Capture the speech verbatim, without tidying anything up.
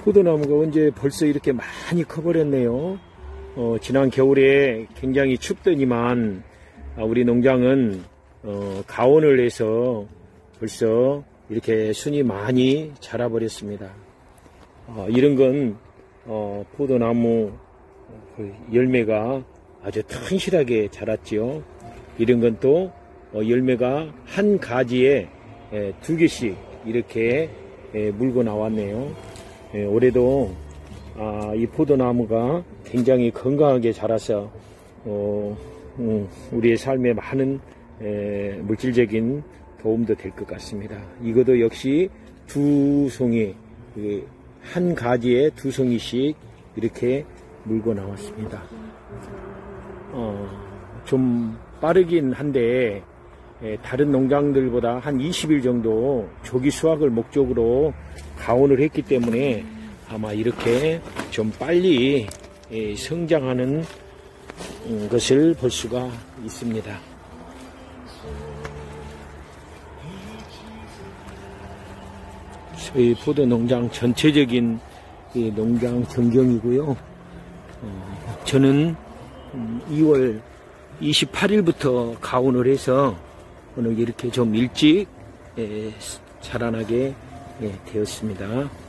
포도나무가 언제 벌써 이렇게 많이 커버렸네요. 어, 지난 겨울에 굉장히 춥더니만 아, 우리 농장은 어, 가온을 해서 벌써 이렇게 순이 많이 자라버렸습니다. 어, 이런 건 어, 포도나무 열매가 아주 튼실하게 자랐지요. 이런 건 또 어, 열매가 한 가지에 에, 두 개씩 이렇게 에, 물고 나왔네요. 에, 올해도 아, 이 포도나무가 굉장히 건강하게 자라서 어, 음, 우리의 삶에 많은 에, 물질적인 도움도 될 것 같습니다. 이것도 역시 두 송이, 그, 한 가지에 두 송이씩 이렇게 물고 나왔습니다. 어, 좀 빠르긴 한데 에, 다른 농장들보다 한 이십 일 정도 조기 수확을 목적으로 가온을 했기 때문에 아마 이렇게 좀 빨리 에, 성장하는 음, 것을 볼 수가 있습니다. 저희 포도 농장 전체적인 농장 전경이고요. 어, 저는 이월 이십팔일부터 가온을 해서 오늘 이렇게 좀 일찍 에, 자라나게 예, 되었습니다.